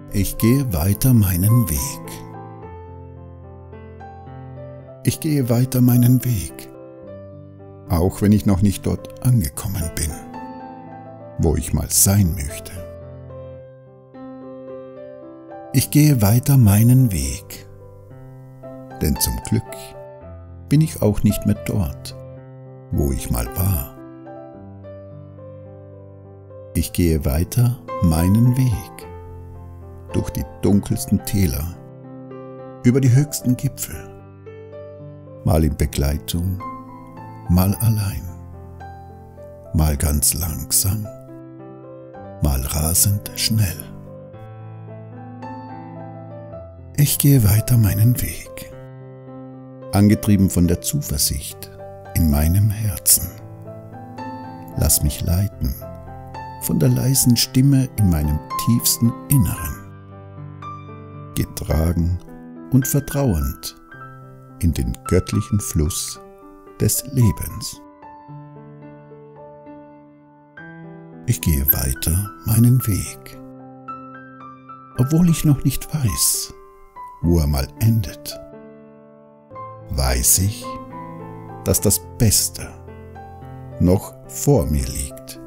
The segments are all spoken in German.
Ich gehe weiter meinen Weg. Ich gehe weiter meinen Weg, auch wenn ich noch nicht dort angekommen bin, wo ich mal sein möchte. Ich gehe weiter meinen Weg, denn zum Glück bin ich auch nicht mehr dort, wo ich mal war. Ich gehe weiter meinen Weg, durch die dunkelsten Täler, über die höchsten Gipfel, mal in Begleitung, mal allein, mal ganz langsam, mal rasend schnell. Ich gehe weiter meinen Weg, angetrieben von der Zuversicht in meinem Herzen. Lass mich leiten von der leisen Stimme in meinem tiefsten Inneren, getragen und vertrauend in den göttlichen Fluss des Lebens. Ich gehe weiter meinen Weg, obwohl ich noch nicht weiß, wo er mal endet. Weiß ich, dass das Beste noch vor mir liegt.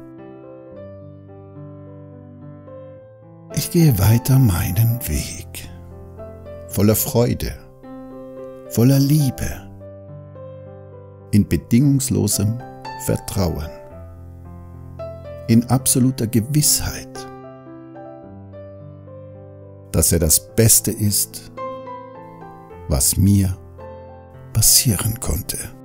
Ich gehe weiter meinen Weg, voller Freude, voller Liebe, in bedingungslosem Vertrauen, in absoluter Gewissheit, dass er das Beste ist, was mir passieren konnte.